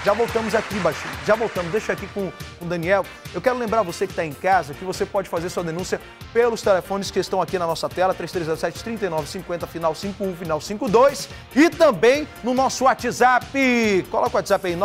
Já voltamos aqui, Baixinho. Já voltamos. Deixa aqui com o Daniel. Eu quero lembrar você que está em casa que você pode fazer sua denúncia pelos telefones que estão aqui na nossa tela, 3307-3950, final 51, final 52. E também no nosso WhatsApp. Coloca o WhatsApp aí,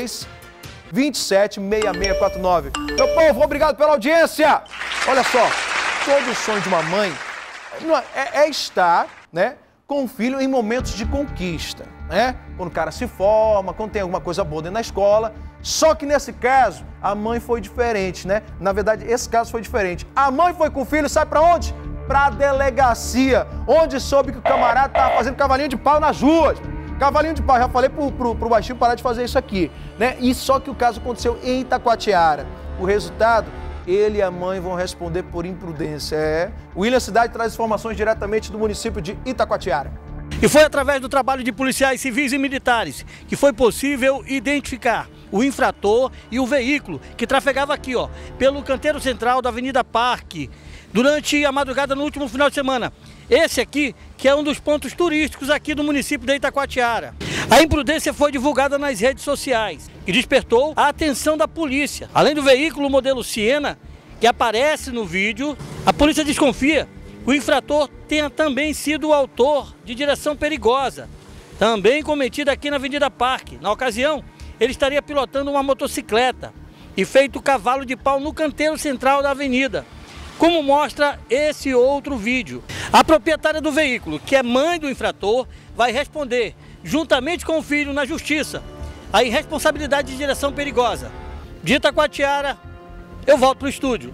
993-276649. Meu povo, obrigado pela audiência. Olha só, todo sonho de uma mãe é estar, né, com o filho em momentos de conquista, né? Quando o cara se forma, quando tem alguma coisa boa dentro da escola. Só que nesse caso, a mãe foi diferente, né? Na verdade, esse caso foi diferente. A mãe foi com o filho, sabe pra onde? Pra delegacia, onde soube que o camarada tava fazendo cavalinho de pau nas ruas. Cavalinho de pau, já falei pro Baixinho parar de fazer isso aqui, né? E só que o caso aconteceu em Itacoatiara. O resultado, ele e a mãe vão responder por imprudência. O William Cidade traz informações diretamente do município de Itacoatiara. E foi através do trabalho de policiais civis e militares que foi possível identificar o infrator e o veículo que trafegava aqui, ó, pelo canteiro central da Avenida Parque, durante a madrugada no último final de semana. Esse aqui, que é um dos pontos turísticos aqui do município de Itacoatiara. A imprudência foi divulgada nas redes sociais e despertou a atenção da polícia. Além do veículo modelo Siena, que aparece no vídeo, a polícia desconfia que o infrator tenha também sido o autor de direção perigosa, também cometida aqui na Avenida Parque. Na ocasião, ele estaria pilotando uma motocicleta e feito cavalo de pau no canteiro central da avenida, como mostra esse outro vídeo. A proprietária do veículo, que é mãe do infrator, vai responder, juntamente com o filho, na justiça, a irresponsabilidade de direção perigosa. De Itacoatiara, eu volto para o estúdio.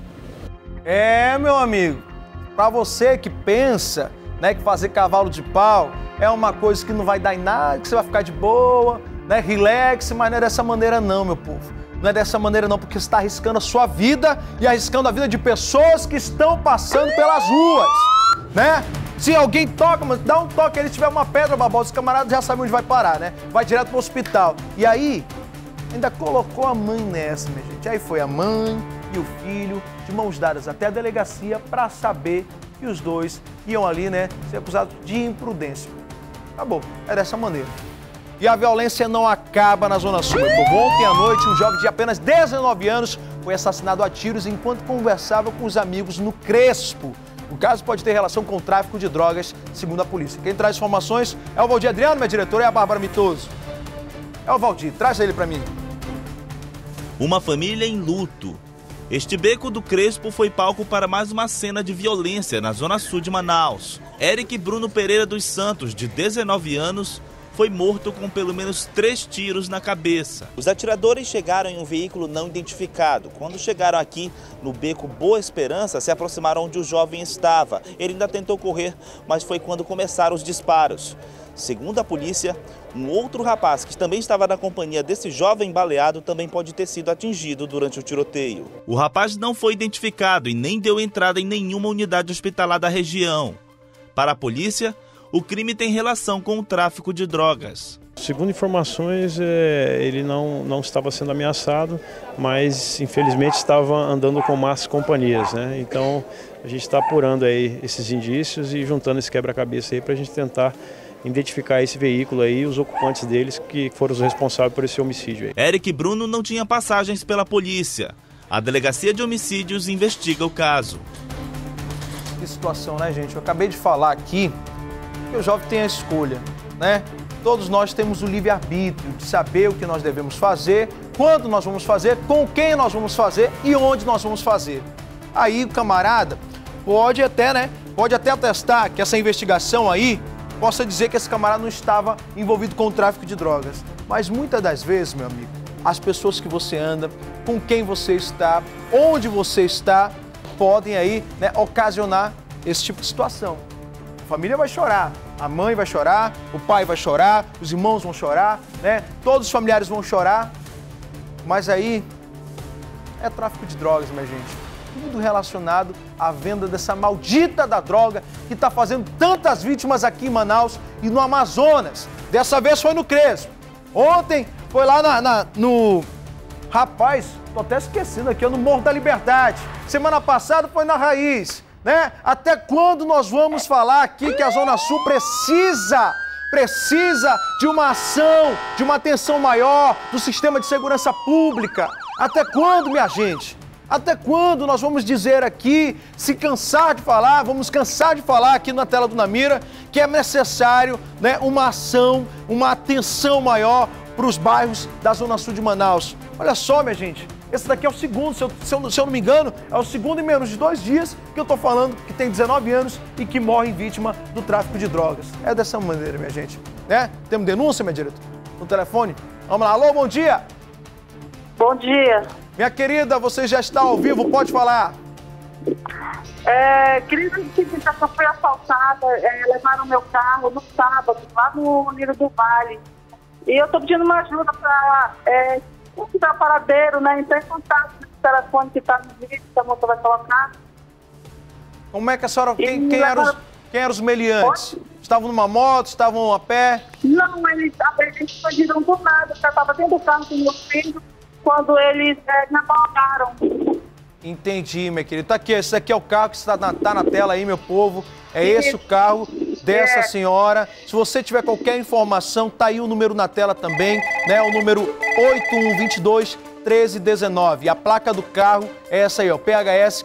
Meu amigo, para você que pensa, né, que fazer cavalo de pau é uma coisa que não vai dar em nada, que você vai ficar de boa, né, relax, mas não é dessa maneira não, meu povo. Não é dessa maneira não, porque você está arriscando a sua vida e arriscando a vida de pessoas que estão passando pelas ruas, né? Se alguém toca, mas dá um toque, ele tiver uma pedra, babosa, os camaradas já sabem onde vai parar, né? Vai direto pro hospital. E aí, ainda colocou a mãe nessa, minha gente. Aí foi a mãe e o filho, de mãos dadas até a delegacia, para saber que os dois iam ali, né, ser acusados de imprudência. Acabou, é dessa maneira. E a violência não acaba na Zona Sul. Ontem à noite, um jovem de apenas 19 anos foi assassinado a tiros enquanto conversava com os amigos no Crespo. O caso pode ter relação com o tráfico de drogas, segundo a polícia. Quem traz informações é o Valdir Adriano, minha diretora, e a Bárbara Mitoso. É o Valdir, traz ele para mim. Uma família em luto. Este beco do Crespo foi palco para mais uma cena de violência na Zona Sul de Manaus. Eric Bruno Pereira dos Santos, de 19 anos, foi morto com pelo menos 3 tiros na cabeça. Os atiradores chegaram em um veículo não identificado. Quando chegaram aqui no beco Boa Esperança, se aproximaram onde o jovem estava. Ele ainda tentou correr, mas foi quando começaram os disparos. Segundo a polícia, um outro rapaz que também estava na companhia desse jovem baleado também pode ter sido atingido durante o tiroteio. O rapaz não foi identificado e nem deu entrada em nenhuma unidade hospitalar da região. Para a polícia, o crime tem relação com o tráfico de drogas. Segundo informações, ele não estava sendo ameaçado, mas infelizmente estava andando com más companhias, né? Então a gente está apurando aí esses indícios e juntando esse quebra-cabeça aí para a gente tentar identificar esse veículo aí e os ocupantes deles que foram os responsáveis por esse homicídio aí. Eric Bruno não tinha passagens pela polícia. A Delegacia de Homicídios investiga o caso. Que situação, né, gente? Eu acabei de falar aqui que o jovem tem a escolha, né? Todos nós temos o livre-arbítrio de saber o que nós devemos fazer, quando nós vamos fazer, com quem nós vamos fazer e onde nós vamos fazer. Aí o camarada pode até, né? Pode até atestar que essa investigação aí possa dizer que esse camarada não estava envolvido com o tráfico de drogas. Mas muitas das vezes, meu amigo, as pessoas que você anda, com quem você está, onde você está, podem aí, né, ocasionar esse tipo de situação. A família vai chorar, a mãe vai chorar, o pai vai chorar, os irmãos vão chorar, né? Todos os familiares vão chorar. Mas aí é tráfico de drogas, minha gente. Tudo relacionado à venda dessa maldita da droga que está fazendo tantas vítimas aqui em Manaus e no Amazonas. Dessa vez foi no Crespo. Ontem foi lá no... Rapaz, tô até esquecendo aqui, no Morro da Liberdade. Semana passada foi na Raiz, né? Até quando nós vamos falar aqui que a Zona Sul precisa precisa de uma ação, de uma atenção maior do sistema de segurança pública. Até quando, minha gente? Até quando nós vamos dizer aqui, se cansar de falar, vamos cansar de falar aqui na tela do Namira, que é necessário, né, uma ação, uma atenção maior para os bairros da Zona Sul de Manaus. Olha só, minha gente, esse daqui é o segundo, se eu não me engano, é o segundo em menos de 2 dias que eu estou falando que tem 19 anos e que morre vítima do tráfico de drogas. É dessa maneira, minha gente, né? Temos denúncia, minha diretora? No telefone? Vamos lá, alô, bom dia! Bom dia. Minha querida, você já está ao vivo, pode falar. Querida, eu fui assaltada, levaram meu carro no sábado, lá no Nilo do Vale. E eu estou pedindo uma ajuda para dar paradeiro, né? Entrar em contato com o telefone que está no vídeo, que a moça vai colocar. Como é que a senhora... Quem eram os meliantes? Estavam numa moto, estavam a pé? Não, eles fugiram do nada. Eu estava dentro do carro com meu filho quando eles me abordaram. Entendi, minha querida. Tá aqui, esse aqui é o carro que está na tela aí, meu povo. É esse o carro dessa senhora. Se você tiver qualquer informação, tá aí o número na tela também, né? O número 8122-1319. A placa do carro é essa aí, ó, PHS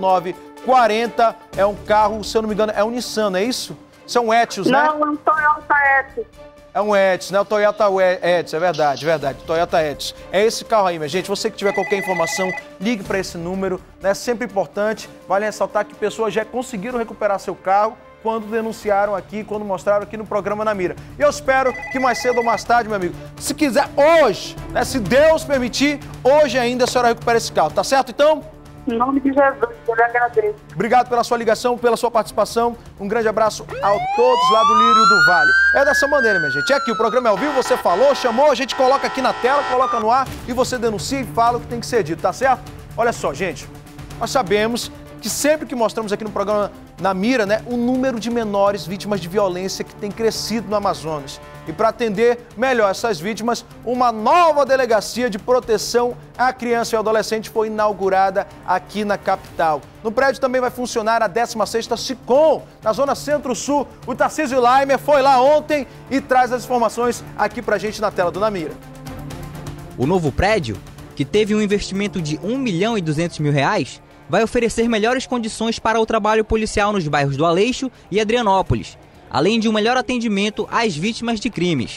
4940. É um carro, se eu não me engano, é um Nissan, não é isso? Isso é um Etios, né? Não, é um Toyota Etios. É um Etios, né? O Toyota Etios, é verdade. Toyota Etios. É esse carro aí, minha gente. Você que tiver qualquer informação, ligue para esse número, né? Sempre importante. Vale ressaltar que pessoas já conseguiram recuperar seu carro quando denunciaram aqui, quando mostraram aqui no programa Namira. E eu espero que mais cedo ou mais tarde, meu amigo, se quiser hoje, né? Se Deus permitir, hoje ainda a senhora recupera esse carro, tá certo então? Em nome de Jesus, eu lhe agradeço. Obrigado pela sua ligação, pela sua participação. Um grande abraço a todos lá do Lírio do Vale. É dessa maneira, minha gente. É aqui, o programa é ao vivo, você falou, chamou, a gente coloca aqui na tela, coloca no ar e você denuncia e fala o que tem que ser dito, tá certo? Olha só, gente, nós sabemos que sempre que mostramos aqui no programa Namira, né, o número de menores vítimas de violência que tem crescido no Amazonas. E para atender melhor essas vítimas, uma nova delegacia de proteção à criança e ao adolescente foi inaugurada aqui na capital. No prédio também vai funcionar a 16ª SICOM, na Zona Centro-Sul. O Tarcísio Laimer foi lá ontem e traz as informações aqui pra gente na tela do Namira. O novo prédio, que teve um investimento de R$1.200.000, vai oferecer melhores condições para o trabalho policial nos bairros do Aleixo e Adrianópolis, além de um melhor atendimento às vítimas de crimes.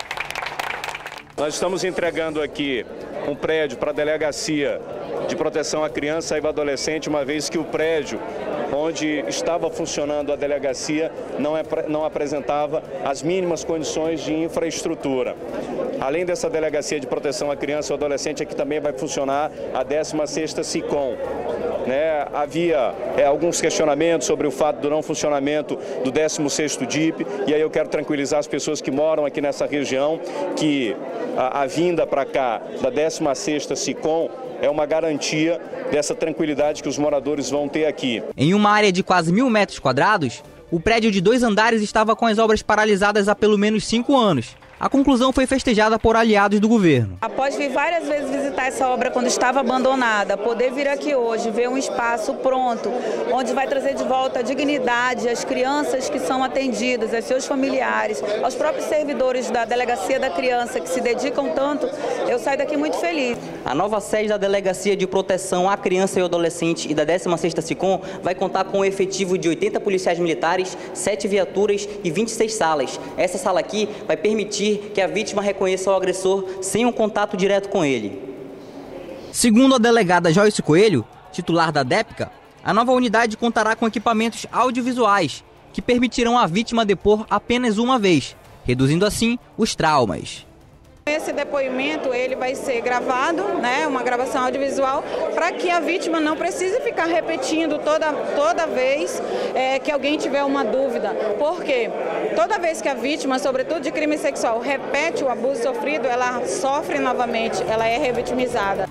Nós estamos entregando aqui um prédio para a Delegacia de Proteção à Criança e ao Adolescente, uma vez que o prédio onde estava funcionando a delegacia não apresentava as mínimas condições de infraestrutura. Além dessa Delegacia de Proteção à Criança e ao Adolescente, aqui também vai funcionar a 16ª SICOM. Havia alguns questionamentos sobre o fato do não funcionamento do 16º DIP, e aí eu quero tranquilizar as pessoas que moram aqui nessa região que a vinda para cá da 16ª SICOM é uma garantia dessa tranquilidade que os moradores vão ter aqui. Em uma área de quase 1.000 metros quadrados, o prédio de 2 andares estava com as obras paralisadas há pelo menos 5 anos. A conclusão foi festejada por aliados do governo. Após vir várias vezes visitar essa obra quando estava abandonada, poder vir aqui hoje, ver um espaço pronto, onde vai trazer de volta a dignidade às crianças que são atendidas, aos seus familiares, aos próprios servidores da Delegacia da Criança que se dedicam tanto, eu saio daqui muito feliz. A nova sede da Delegacia de Proteção à Criança e ao Adolescente e da 16ª SICOM vai contar com um efetivo de 80 policiais militares, 7 viaturas e 26 salas. Essa sala aqui vai permitir que a vítima reconheça o agressor sem um contato direto com ele. Segundo a delegada Joyce Coelho, titular da DEPCA, a nova unidade contará com equipamentos audiovisuais que permitirão à vítima depor apenas uma vez, reduzindo assim os traumas. Esse depoimento ele vai ser gravado, uma gravação audiovisual, para que a vítima não precise ficar repetindo toda vez que alguém tiver uma dúvida. Porque toda vez que a vítima, sobretudo de crime sexual, repete o abuso sofrido, ela sofre novamente, ela é revitimizada.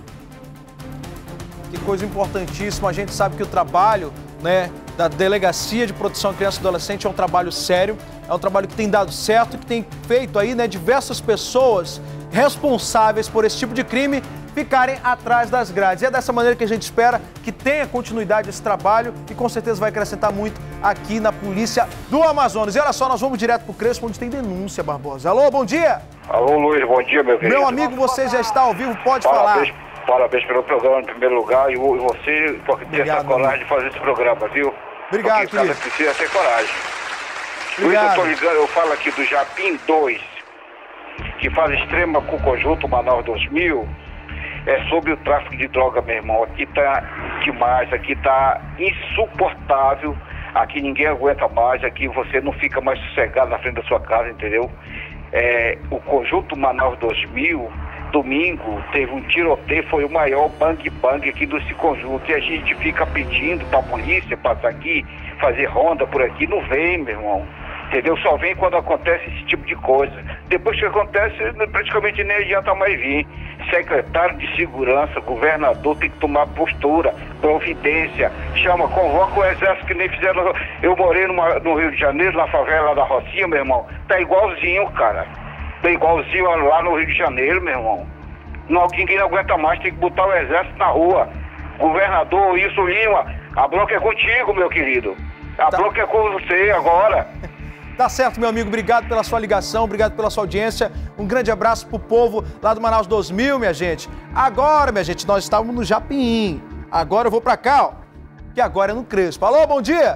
Que coisa importantíssima, a gente sabe que o trabalho, da Delegacia de Proteção à Criança e Adolescente é um trabalho sério, é É um trabalho que tem dado certo, que tem feito aí, né, diversas pessoas responsáveis por esse tipo de crime ficarem atrás das grades. E é dessa maneira que a gente espera que tenha continuidade esse trabalho e com certeza vai acrescentar muito aqui na Polícia do Amazonas. E olha só, nós vamos direto pro Crespo, onde tem denúncia, Barbosa. Alô, bom dia! Alô, Luiz, bom dia, meu querido. Meu amigo, você já está ao vivo, pode falar. Parabéns pelo programa em primeiro lugar e você por ter essa coragem de fazer esse programa, viu? Obrigado, porque cada precisa ter coragem. Obrigado. Luiz, eu tô ligando, eu falo aqui do Japim 2, que faz extrema com o conjunto Manaus 2000, é sobre o tráfico de droga, meu irmão. Aqui tá demais, aqui tá insuportável, aqui ninguém aguenta mais, aqui você não fica mais sossegado na frente da sua casa, entendeu? O conjunto Manaus 2000, domingo, teve um tiroteio, foi o maior bang-bang aqui desse conjunto. E a gente fica pedindo pra polícia passar aqui, fazer ronda por aqui, não vem, meu irmão. Entendeu? Só vem quando acontece esse tipo de coisa. Depois que acontece, praticamente nem adianta mais vir. Secretário de Segurança, governador tem que tomar postura, providência. Chama, convoca o exército que nem fizeram. Eu morei no Rio de Janeiro, na favela da Rocinha, meu irmão. Tá igualzinho, cara. Tá igualzinho lá no Rio de Janeiro, meu irmão. Ninguém não aguenta mais, tem que botar o exército na rua. Governador Wilson Lima, a bronca é contigo, meu querido. A bronca é com você agora. Tá certo, meu amigo. Obrigado pela sua ligação, obrigado pela sua audiência. Um grande abraço pro povo lá do Manaus 2000, minha gente. Agora, minha gente, nós estávamos no Japim. Agora eu vou pra cá, ó, que agora é no Crespo. Alô, bom dia!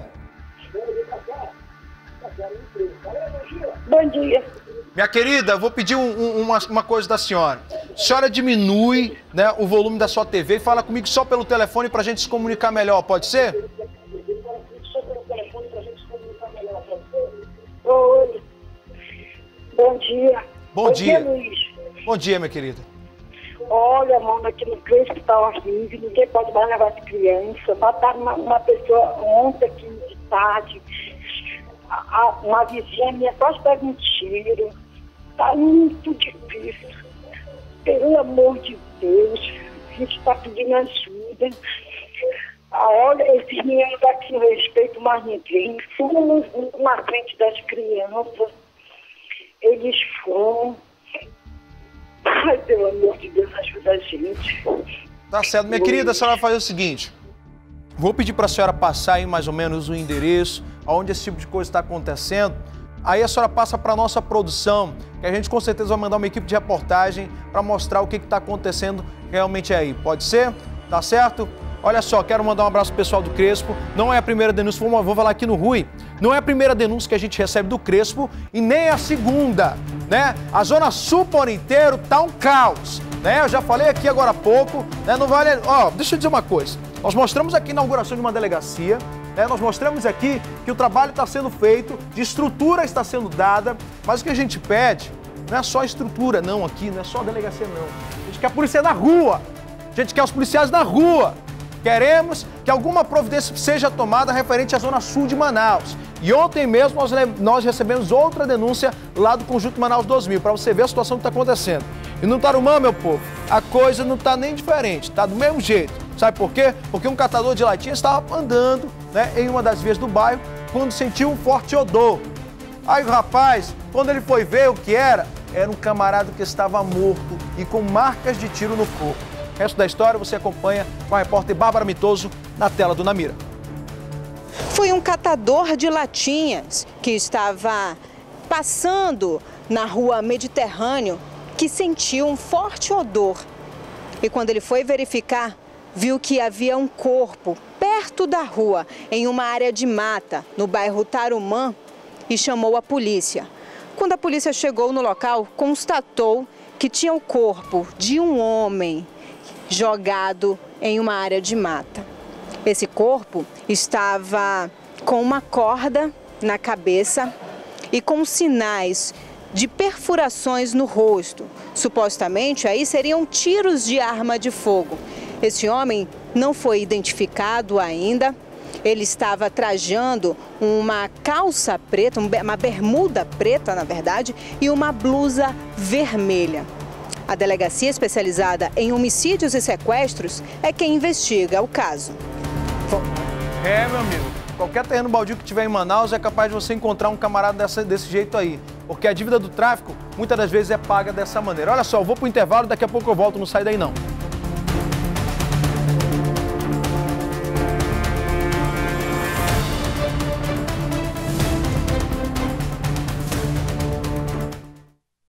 Bom dia. Minha querida, eu vou pedir uma coisa da senhora. A senhora diminui, né, o volume da sua TV e fala comigo só pelo telefone pra gente se comunicar melhor, pode ser? Oi. Bom dia. Bom dia. Luiz. Bom dia, minha querida. Olha, mano, aqui no Crespo tá horrível, ninguém pode mais levar as crianças. Mataram uma pessoa ontem aqui de tarde. Uma vizinha minha quase pega um tiro. Tá muito difícil. Pelo amor de Deus, a gente tá pedindo ajuda. Olha, esses meninos aqui não respeitam mais ninguém. Fumam na frente das crianças. Eles fumam. Ai, pelo amor de Deus, ajuda a gente. Tá certo. Minha querida, a senhora vai fazer o seguinte. Vou pedir para a senhora passar aí mais ou menos o endereço, onde esse tipo de coisa está acontecendo. Aí a senhora passa para a nossa produção, que a gente com certeza vai mandar uma equipe de reportagem para mostrar o que está acontecendo realmente aí. Pode ser? Tá certo? Olha só, quero mandar um abraço pro pessoal do Crespo. Não é a primeira denúncia, vou falar aqui no Rui. Não é a primeira denúncia que a gente recebe do Crespo e nem a segunda, né? A Zona Sul por inteiro tá um caos, né? Eu já falei aqui agora há pouco, né? Não vale... Ó, deixa eu dizer uma coisa. Nós mostramos aqui a inauguração de uma delegacia, né? Nós mostramos aqui que o trabalho está sendo feito, de estrutura está sendo dada, mas o que a gente pede não é só estrutura, não, aqui, não é só a delegacia, não. A gente quer a polícia na rua, a gente quer os policiais na rua. Queremos que alguma providência seja tomada referente à Zona Sul de Manaus. E ontem mesmo nós recebemos outra denúncia lá do Conjunto Manaus 2000, para você ver a situação que está acontecendo. E no Tarumã, meu povo, a coisa não está nem diferente, está do mesmo jeito. Sabe por quê? Porque um catador de latinha estava andando, né, em uma das vias do bairro quando sentiu um forte odor. Aí o rapaz, quando ele foi ver o que era um camarada que estava morto e com marcas de tiro no corpo. O resto da história você acompanha com a repórter Bárbara Mitoso na tela do Namira. Foi um catador de latinhas que estava passando na rua Mediterrâneo que sentiu um forte odor. E quando ele foi verificar, viu que havia um corpo perto da rua, em uma área de mata, no bairro Tarumã, e chamou a polícia. Quando a polícia chegou no local, constatou que tinha o corpo de um homem jogado em uma área de mata. Esse corpo estava com uma corda na cabeça e com sinais de perfurações no rosto. Supostamente, aí seriam tiros de arma de fogo. Esse homem não foi identificado ainda. Ele estava trajando uma calça preta, uma bermuda preta, na verdade, e uma blusa vermelha. A delegacia especializada em homicídios e sequestros é quem investiga o caso. Meu amigo, Qualquer terreno baldio que tiver em Manaus é capaz de você encontrar um camarada desse jeito aí. Porque a dívida do tráfico, muitas das vezes, é paga dessa maneira. Olha só, eu vou pro intervalo, daqui a pouco eu volto, não sai daí não.